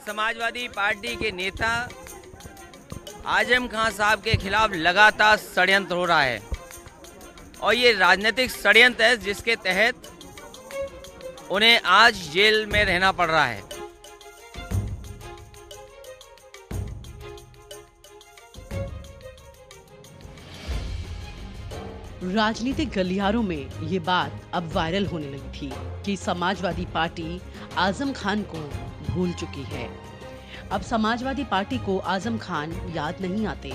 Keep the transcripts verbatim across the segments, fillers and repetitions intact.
Samajwadi party के नेता आजम खान साहब के खिलाफ लगातार षड्यंत्र हो रहा है और ये राजनीतिक षड्यंत्र है जिसके तहत उन्हें आज जेल में रहना पड़ रहा है। राजनीतिक गलियारों में ये बात अब वायरल होने लगी थी कि समाजवादी पार्टी आजम खान को भूल चुकी है। अब समाजवादी पार्टी को आजम खान याद नहीं आते।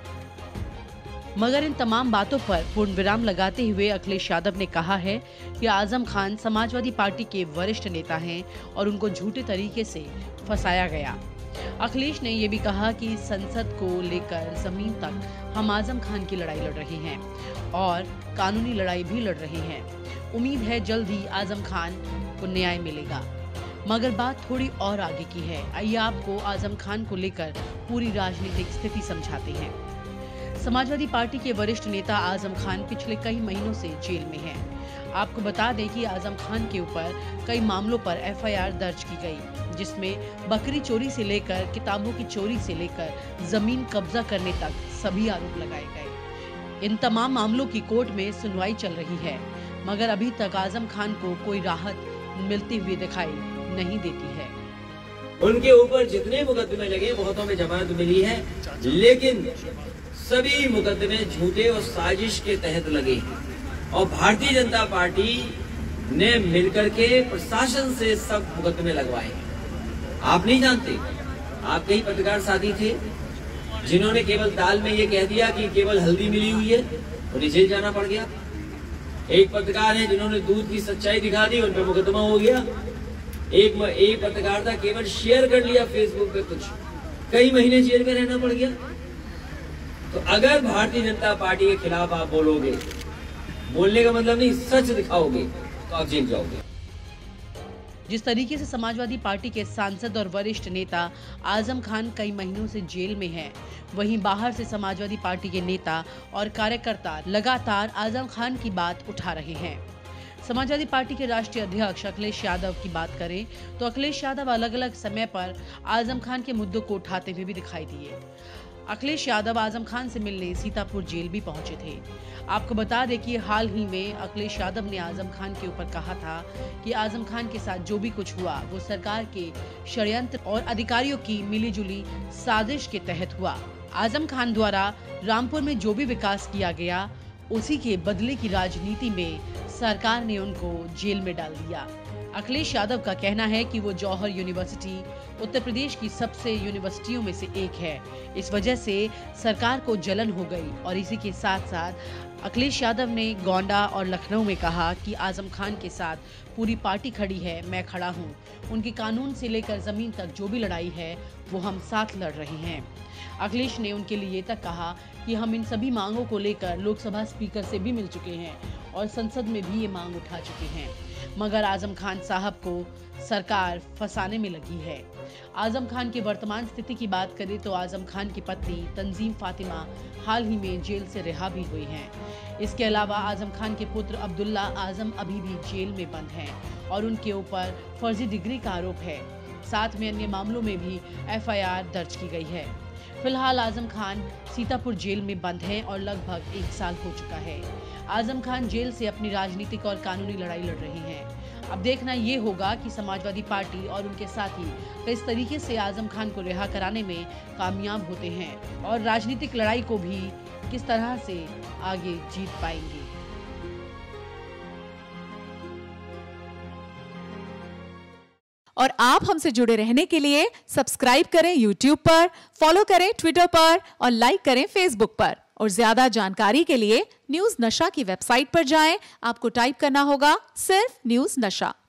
मगर इन तमाम बातों पर पूर्ण विराम लगाते हुए अखिलेश यादव ने कहा है कि आजम खान समाजवादी पार्टी के वरिष्ठ नेता हैं और उनको झूठे तरीके से फंसाया गया। अखिलेश ने यह भी कहा कि संसद को लेकर जमीन तक हम आजम खान की लड़ाई लड़ रहे हैं और कानूनी लड़ाई भी लड़ रहे हैं। उम्मीद है जल्द ही आजम खान को न्याय मिलेगा। मगर बात थोड़ी और आगे की है। आइए आपको आजम खान को लेकर पूरी राजनीतिक स्थिति समझाते हैं। समाजवादी पार्टी के वरिष्ठ नेता आजम खान पिछले कई महीनों से जेल में हैं। आपको बता दें कि आजम खान के ऊपर कई मामलों पर एफ आई आर दर्ज की गई, जिसमें बकरी चोरी से लेकर किताबों की चोरी से लेकर जमीन कब्जा करने तक सभी आरोप लगाए गए। इन तमाम मामलों की कोर्ट में सुनवाई चल रही है, मगर अभी तक आजम खान को कोई राहत मिलती हुई दिखाई नहीं देती है। उनके ऊपर जितने मुकदमे लगे बहुतों में जमानत मिली है, लेकिन सभी मुकदमे झूठे और साजिश के तहत लगे और भारतीय जनता पार्टी ने मिलकर के प्रशासन से सब मुकदमे लगवाए। आप नहीं जानते, आप कई पत्रकार साथी थे जिन्होंने केवल दाल में ये कह दिया कि केवल हल्दी मिली हुई है, उन्हें जेल जाना पड़ गया। एक पत्रकार है जिन्होंने दूध की सच्चाई दिखा दी, उन पर मुकदमा हो गया। एक एक पत्रकार था केवल शेयर कर लिया फेसबुक पे कुछ, कई महीने जेल में रहना पड़ गया। तो अगर भारतीय जनता पार्टी के खिलाफ आप बोलोगे, बोलने का मतलब नहीं सच दिखाओगे, तो आप जेल जाओगे। जिस तरीके से समाजवादी पार्टी के सांसद और वरिष्ठ नेता आजम खान कई महीनों से जेल में हैं, वहीं बाहर से समाजवादी पार्टी के नेता और कार्यकर्ता लगातार आजम खान की बात उठा रहे हैं। समाजवादी पार्टी के राष्ट्रीय अध्यक्ष अखिलेश यादव की बात करें तो अखिलेश यादव अलग अलग समय पर आजम खान के मुद्दों को उठाते हुए भी दिखाई दिए। अखिलेश यादव आजम खान से मिलने सीतापुर जेल भी पहुंचे थे। आपको बता दें कि हाल ही में अखिलेश यादव ने आजम खान के ऊपर कहा था कि आजम खान के साथ जो भी कुछ हुआ वो सरकार के षड्यंत्र और अधिकारियों की मिलीजुली साजिश के तहत हुआ। आजम खान द्वारा रामपुर में जो भी विकास किया गया उसी के बदले की राजनीति में सरकार ने उनको जेल में डाल दिया। अखिलेश यादव का कहना है कि वो जौहर यूनिवर्सिटी उत्तर प्रदेश की सबसे यूनिवर्सिटियों में से एक है। इस वजह से सरकार को जलन हो गई और इसी के साथ साथ अखिलेश यादव ने गोंडा और लखनऊ में कहा कि आजम खान के साथ पूरी पार्टी खड़ी है, मैं खड़ा हूँ। उनकी कानून से लेकर जमीन तक जो भी लड़ाई है वो हम साथ लड़ रहे हैं। अखिलेश ने उनके लिए तक कहा कि हम इन सभी मांगों को लेकर लोकसभा स्पीकर से भी मिल चुके हैं और संसद में भी ये मांग उठा चुके हैं, मगर आजम खान साहब को सरकार फंसाने में लगी है। आजम खान की वर्तमान स्थिति की बात करें तो आजम खान की पत्नी तंजीम फातिमा हाल ही में जेल से रिहा भी हुई हैं। इसके अलावा आजम खान के पुत्र अब्दुल्ला आजम अभी भी जेल में बंद हैं और उनके ऊपर फर्जी डिग्री का आरोप है। साथ में अन्य मामलों में भी एफ आई आर दर्ज की गई है। फिलहाल आजम खान सीतापुर जेल में बंद हैं और लगभग एक साल हो चुका है। आजम खान जेल से अपनी राजनीतिक और कानूनी लड़ाई लड़ रहे हैं। अब देखना ये होगा कि समाजवादी पार्टी और उनके साथी किस तरीके से आजम खान को रिहा कराने में कामयाब होते हैं और राजनीतिक लड़ाई को भी किस तरह से आगे जीत पाएंगे। और आप हमसे जुड़े रहने के लिए सब्सक्राइब करें यूट्यूब पर, फॉलो करें ट्विटर पर और लाइक करें फेसबुक पर। और ज्यादा जानकारी के लिए न्यूज नशा की वेबसाइट पर जाएं। आपको टाइप करना होगा सिर्फ न्यूज नशा।